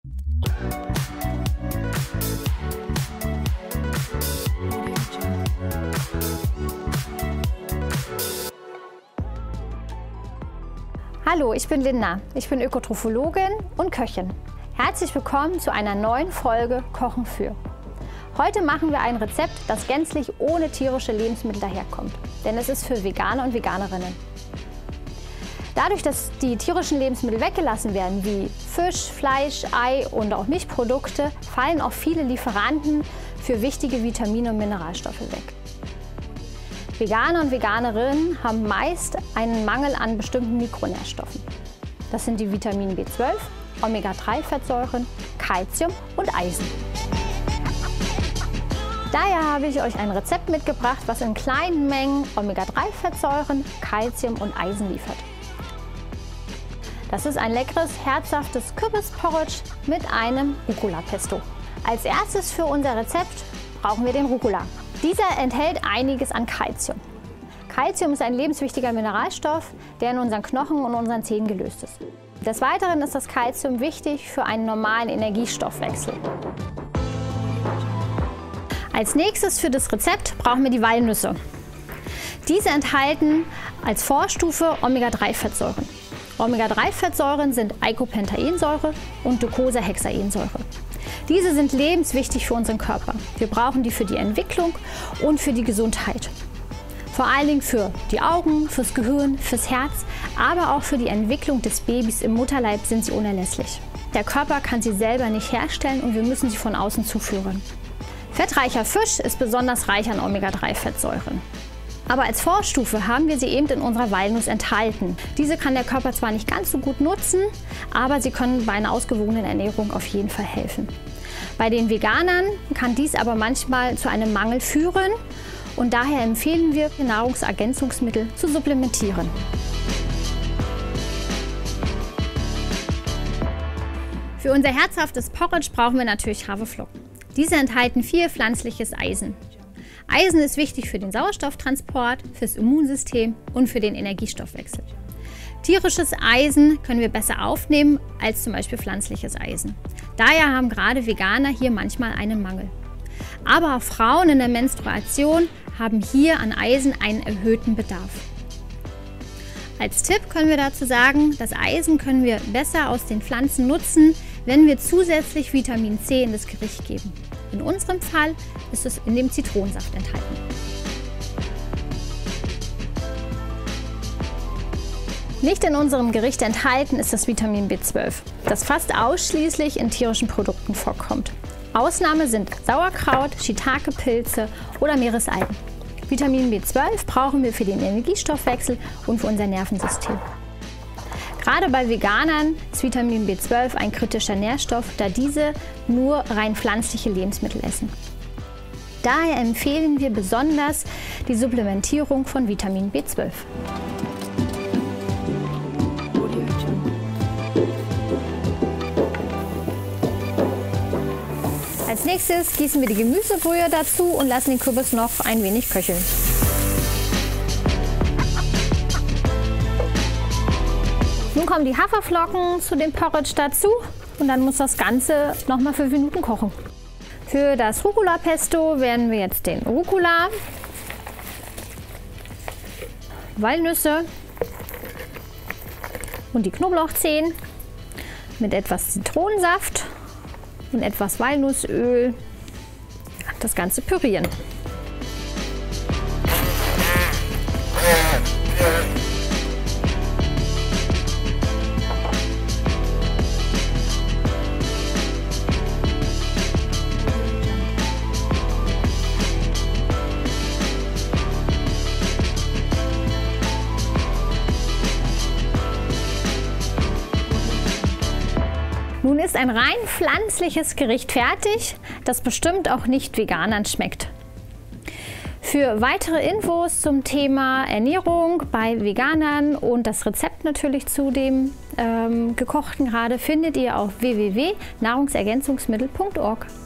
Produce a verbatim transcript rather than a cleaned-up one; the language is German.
Hallo, ich bin Linda. Ich bin Ökotrophologin und Köchin. Herzlich willkommen zu einer neuen Folge Kochen für. Heute machen wir ein Rezept, das gänzlich ohne tierische Lebensmittel daherkommt. Denn es ist für Veganer und Veganerinnen. Dadurch, dass die tierischen Lebensmittel weggelassen werden, wie Fisch, Fleisch, Ei und auch Milchprodukte, fallen auch viele Lieferanten für wichtige Vitamine und Mineralstoffe weg. Veganer und Veganerinnen haben meist einen Mangel an bestimmten Mikronährstoffen. Das sind die Vitamine B zwölf, Omega drei Fettsäuren, Calcium und Eisen. Daher habe ich euch ein Rezept mitgebracht, was in kleinen Mengen Omega drei Fettsäuren, Calcium und Eisen liefert. Das ist ein leckeres, herzhaftes Kürbisporridge mit einem Rucola-Pesto. Als erstes für unser Rezept brauchen wir den Rucola. Dieser enthält einiges an Calcium. Calcium ist ein lebenswichtiger Mineralstoff, der in unseren Knochen und unseren Zähnen gelöst ist. Des Weiteren ist das Calcium wichtig für einen normalen Energiestoffwechsel. Als nächstes für das Rezept brauchen wir die Walnüsse. Diese enthalten als Vorstufe Omega drei Fettsäuren. Omega drei Fettsäuren sind Eicopentaensäure und Docosahexaensäure. Diese sind lebenswichtig für unseren Körper. Wir brauchen die für die Entwicklung und für die Gesundheit. Vor allen Dingen für die Augen, fürs Gehirn, fürs Herz, aber auch für die Entwicklung des Babys im Mutterleib sind sie unerlässlich. Der Körper kann sie selber nicht herstellen und wir müssen sie von außen zuführen. Fettreicher Fisch ist besonders reich an Omega drei Fettsäuren. Aber als Vorstufe haben wir sie eben in unserer Walnuss enthalten. Diese kann der Körper zwar nicht ganz so gut nutzen, aber sie können bei einer ausgewogenen Ernährung auf jeden Fall helfen. Bei den Veganern kann dies aber manchmal zu einem Mangel führen und daher empfehlen wir, Nahrungsergänzungsmittel zu supplementieren. Für unser herzhaftes Porridge brauchen wir natürlich Haferflocken. Diese enthalten viel pflanzliches Eisen. Eisen ist wichtig für den Sauerstofftransport, fürs Immunsystem und für den Energiestoffwechsel. Tierisches Eisen können wir besser aufnehmen als zum Beispiel pflanzliches Eisen. Daher haben gerade Veganer hier manchmal einen Mangel. Aber auch Frauen in der Menstruation haben hier an Eisen einen erhöhten Bedarf. Als Tipp können wir dazu sagen, das Eisen können wir besser aus den Pflanzen nutzen, wenn wir zusätzlich Vitamin C in das Gericht geben. In unserem Fall ist es in dem Zitronensaft enthalten. Nicht in unserem Gericht enthalten ist das Vitamin B zwölf, das fast ausschließlich in tierischen Produkten vorkommt. Ausnahme sind Sauerkraut, Shiitake-Pilze oder Meeresalgen. Vitamin B zwölf brauchen wir für den Energiestoffwechsel und für unser Nervensystem. Gerade bei Veganern ist Vitamin B zwölf ein kritischer Nährstoff, da diese nur rein pflanzliche Lebensmittel essen. Daher empfehlen wir besonders die Supplementierung von Vitamin B zwölf. Als nächstes gießen wir die Gemüsebrühe dazu und lassen den Kürbis noch ein wenig köcheln. Nun kommen die Haferflocken zu dem Porridge dazu und dann muss das Ganze noch mal fünf Minuten kochen. Für das Rucola-Pesto werden wir jetzt den Rucola, Walnüsse und die Knoblauchzehen mit etwas Zitronensaft und etwas Walnussöl das Ganze pürieren. Nun ist ein rein pflanzliches Gericht fertig, das bestimmt auch nicht Veganern schmeckt. Für weitere Infos zum Thema Ernährung bei Veganern und das Rezept natürlich zu dem ähm, gekochten gerade findet ihr auf w w w punkt nahrungsergänzungsmittel punkt org.